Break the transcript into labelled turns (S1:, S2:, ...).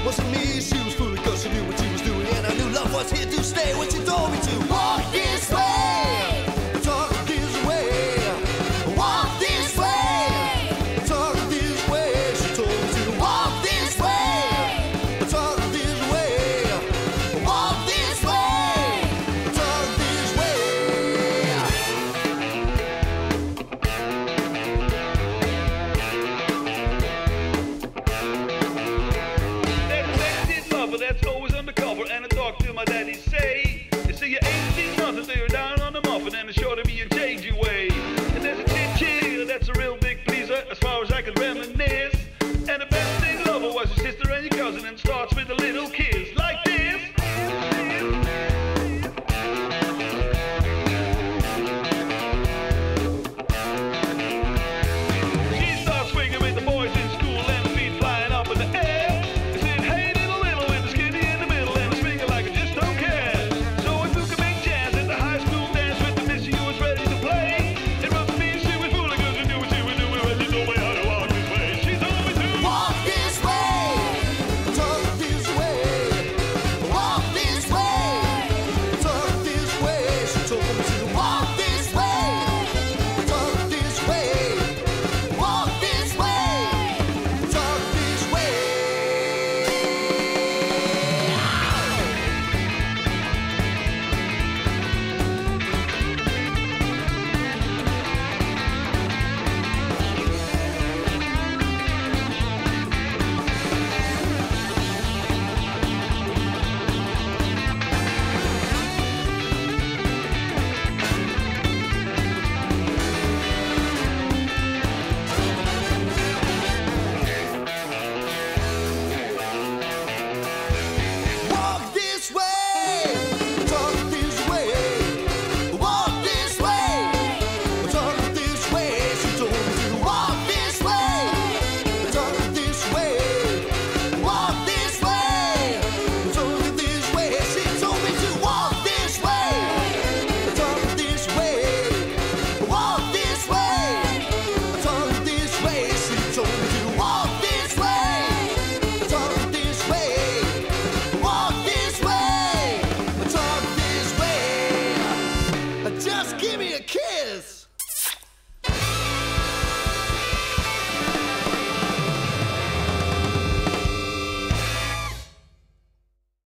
S1: wasn't me she was fooling, cause she knew what she was doing, and I knew love was here to stay when she told me to walk this way, talk this way, walk this way, talk this way. She told me to walk this way, talk this way, walk this way, talk this way.
S2: That's always undercover, and I talk to my daddy, say, you see, you ain't seen nothing till you're down on the muffin, and it's sure to be a changey way. And there's a chinchilla that's a real big pleaser, as far as I can reminisce. And the best thing lover was your sister and your cousin, and starts with a little kid.